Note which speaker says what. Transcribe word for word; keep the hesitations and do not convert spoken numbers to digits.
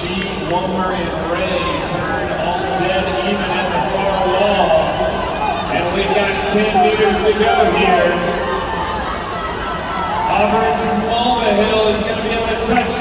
Speaker 1: Steve Womer and Ray turn all dead even at the far wall. And we've got ten meters to go here. Auburn from Mulvihill is going to be able to touch